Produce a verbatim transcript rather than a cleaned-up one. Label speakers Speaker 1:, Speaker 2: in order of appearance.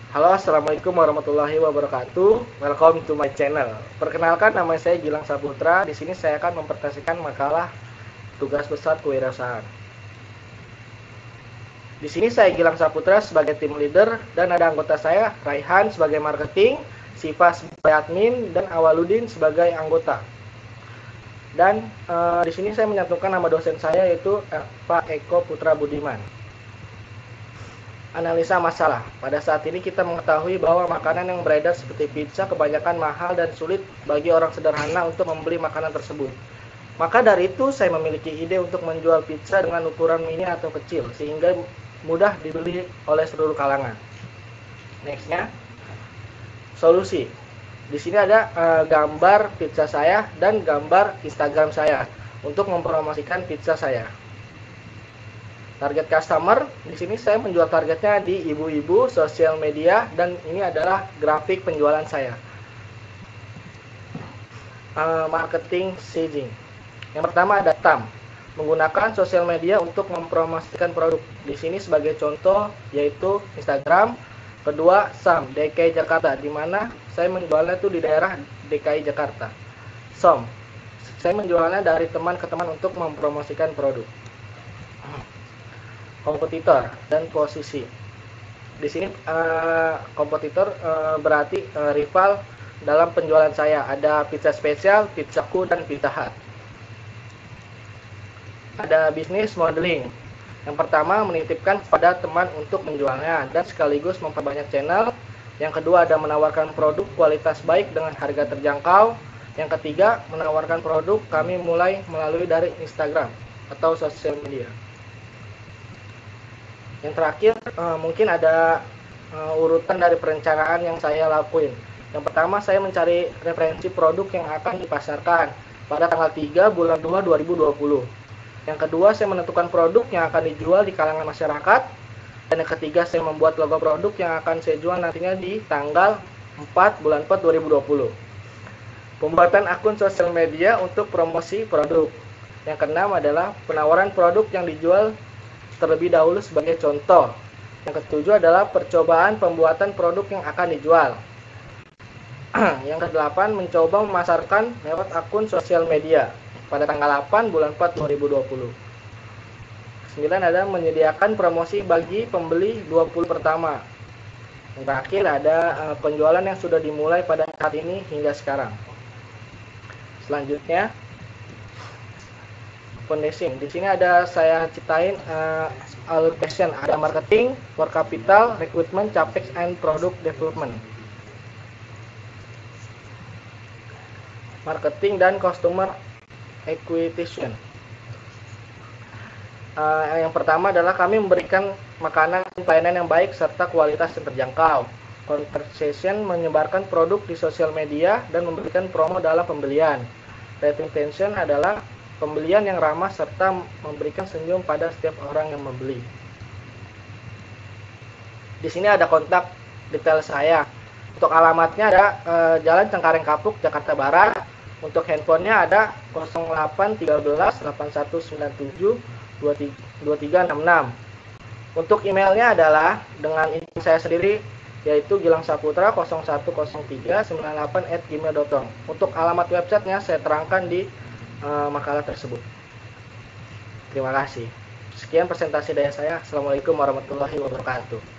Speaker 1: Halo, assalamualaikum warahmatullahi wabarakatuh. Welcome to my channel. Perkenalkan, nama saya Gilang Saputra. Di sini saya akan mempresentasikan makalah tugas besar kewirausahaan. Di sini saya Gilang Saputra sebagai tim leader dan ada anggota saya Raihan sebagai marketing, Siva sebagai admin, dan Awaludin sebagai anggota. Dan e, di sini saya menyatukan nama dosen saya yaitu eh, Pak Eko Putra Budiman. Analisa masalah. Pada saat ini kita mengetahui bahwa makanan yang beredar seperti pizza kebanyakan mahal dan sulit bagi orang sederhana untuk membeli makanan tersebut. Maka dari itu saya memiliki ide untuk menjual pizza dengan ukuran mini atau kecil sehingga mudah dibeli oleh seluruh kalangan. Nextnya, solusi. Di sini ada uh, gambar pizza saya dan gambar Instagram saya untuk mempromosikan pizza saya. Target customer, di sini saya menjual targetnya di ibu-ibu, sosial media, dan ini adalah grafik penjualan saya. Uh, marketing staging. Yang pertama ada T A M, menggunakan sosial media untuk mempromosikan produk. Di sini sebagai contoh yaitu Instagram. Kedua, S A M, D K I Jakarta, di mana saya menjualnya itu di daerah D K I Jakarta. S O M, saya menjualnya dari teman ke teman untuk mempromosikan produk. Kompetitor dan posisi. Di sini uh, kompetitor uh, berarti uh, rival dalam penjualan saya. Ada pizza spesial, pizzaku, dan Pizza Hut. Ada bisnis modeling. Yang pertama, menitipkan pada teman untuk menjualnya dan sekaligus memperbanyak channel. Yang kedua, ada menawarkan produk kualitas baik dengan harga terjangkau. Yang ketiga, menawarkan produk kami mulai melalui dari Instagram atau sosial media. Yang terakhir, uh, mungkin ada uh, urutan dari perencanaan yang saya lakuin. Yang pertama, saya mencari referensi produk yang akan dipasarkan pada tanggal tiga bulan dua dua ribu dua puluh. Yang kedua, saya menentukan produk yang akan dijual di kalangan masyarakat. Dan yang ketiga, saya membuat logo produk yang akan saya jual nantinya di tanggal empat bulan empat dua ribu dua puluh. Pembuatan akun sosial media untuk promosi produk. Yang keenam adalah penawaran produk yang dijual terlebih dahulu sebagai contoh. Yang ketujuh adalah percobaan pembuatan produk yang akan dijual. Yang kedelapan, mencoba memasarkan lewat akun sosial media pada tanggal delapan bulan empat dua ribu dua puluh. Sembilan ada menyediakan promosi bagi pembeli dua puluh pertama. Yang terakhir ada uh, penjualan yang sudah dimulai pada saat ini hingga sekarang. Selanjutnya, fundraising. Di sini ada saya ciptain uh, allocation, ada marketing, work capital, recruitment, capex, and product development. Marketing dan customer acquisition. Uh, yang pertama adalah kami memberikan makanan dan pelayanan yang baik serta kualitas yang terjangkau. Conversation, menyebarkan produk di sosial media dan memberikan promo dalam pembelian. Retention adalah pembelian yang ramah serta memberikan senyum pada setiap orang yang membeli. Di sini ada kontak detail saya. Untuk alamatnya ada e, Jalan Cengkareng Kapuk, Jakarta Barat. Untuk handphonenya ada nol delapan satu tiga delapan satu sembilan tujuh dua tiga enam enam. Untuk emailnya adalah dengan email saya sendiri yaitu gilang saputra nol satu nol tiga sembilan delapan at gmail dot com. Untuk alamat websitenya saya terangkan di Uh, makalah tersebut. Terima kasih. Sekian presentasi dari saya. Assalamualaikum warahmatullahi wabarakatuh.